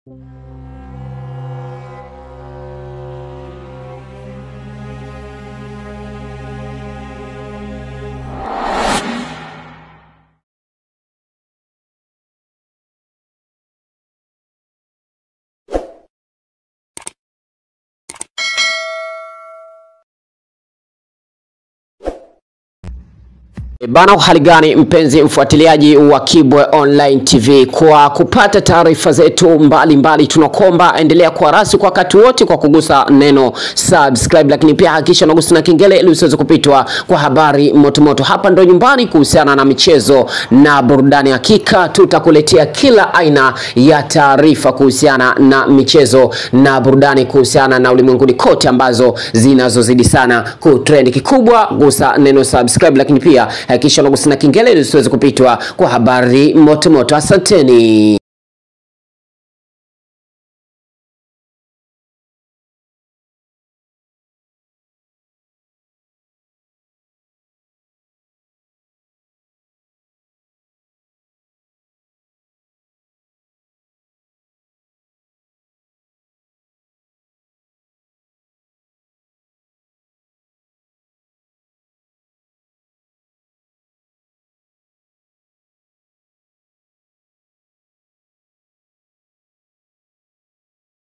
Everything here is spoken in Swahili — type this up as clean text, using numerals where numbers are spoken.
Bana, hali gani mpenzi mfuatiliaji wa Kibwe Online TV, kwa kupata taarifa zetu mbalimbali tunakomba endelea kuwa rasi kwa wakati wote kwa kugusa neno subscribe, lakini pia hakikisha unagusa na kengele ili usiweze kupitwa kwa habari moto. Hapa ndo nyumbani kuhusiana na michezo na burudani. Hakika tutakuletea kila aina ya taarifa kuhusiana na michezo na burudani, kuhusiana na ulimwenguni kote ambazo zinazozidi sana kutrend. Kikubwa gusa neno subscribe, lakini pia hakikisha unagusa na kengele ili usiweze kupitwa kwa habari moto. Asanteni.